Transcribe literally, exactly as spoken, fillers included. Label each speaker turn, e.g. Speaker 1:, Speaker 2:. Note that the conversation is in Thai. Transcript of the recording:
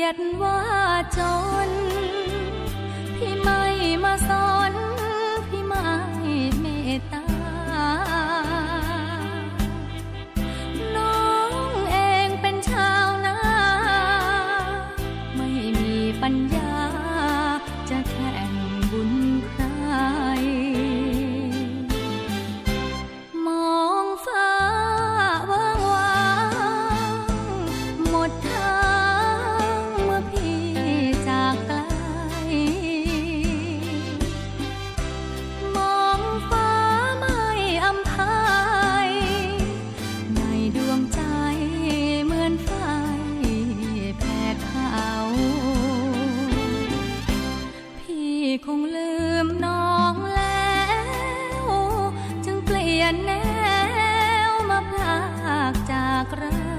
Speaker 1: ยดว่าจนพี่ไม่มาสนพี่ไม่เมตตาน้องเองเป็นชาวนาไม่มีปัญญาจะแข่งบุญใครมองฟ้าว่างวางหมดทางเมื่อพี่จากไกลมองฟ้าไม่อำภัยในดวงใจเหมือนไฟแผดเผาพี่คงลืมน้องแล้วจึงเปลี่ยนแนวมาพลากจากเรา